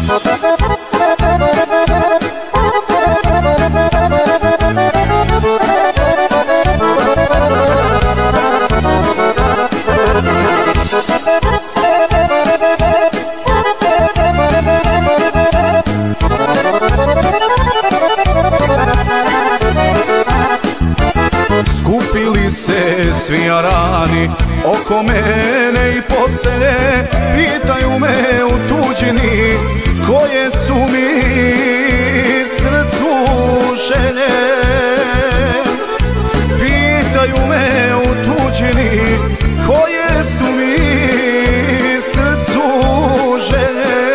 Skupili se svi arani oko mene i postelje, pitaju me u tuđini koje su mi srcu želje. Pitaju me u tuđini koje su mi srcu želje.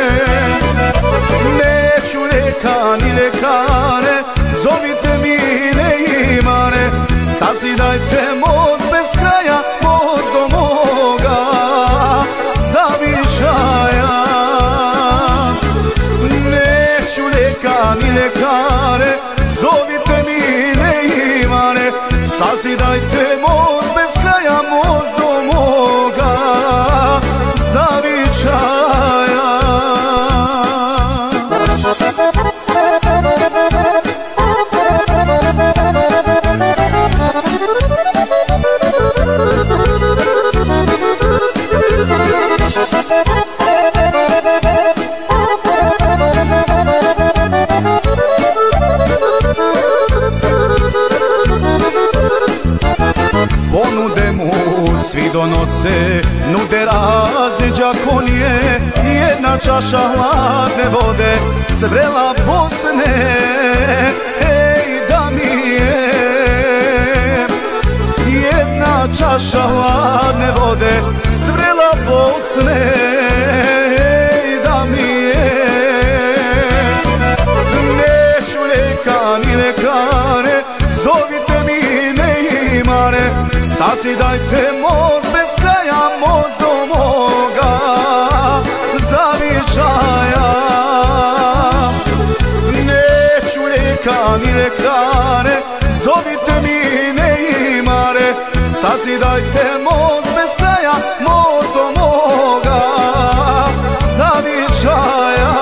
Neću lijeka ni ljekare, zovite mi neimane, sazidajte most bez kraja, most do moga zavičaja. Neću lijeka ni ljekare, zovite mi neimane, sazidajte most bez kraja, most do moga zavičaja. Ponude mu svi donose, nude razne đakonije, jedna čaša hladne vode s vrela Bosne. Ej, da mi je jedna čaša hladne vode s vrela Bosne. Ej, da mi je. Neću lijeka ni ljekare, zovite mi neimane, sazidajte most bez kraja, most do moga zavičaja. Neću lijeka ni ljekare, zovite mi neimane, sazidajte most bez kraja, most do moga zavičaja.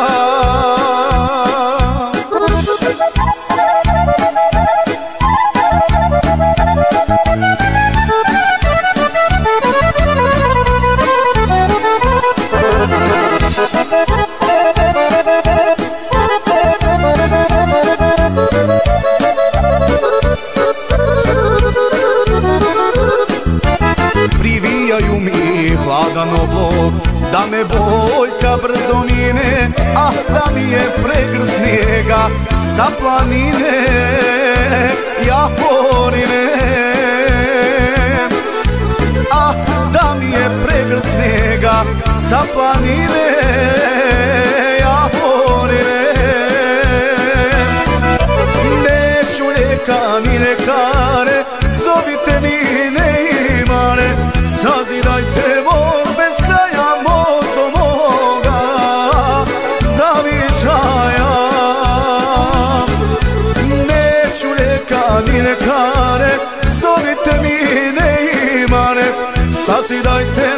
Privijaju mi hladan oblog, da me boljka brzo mine, ah da mi je pregrst snijega sa planine Japonine. Ah da mi je pregrst snijega sa planine Japonine. Neću lijeka ni ljekare, zovite mi neimane, sazidajte most bez kraja, most do moga zavičaja. Neću lijeka ni ljekare, zovite mi neimane, sazidajte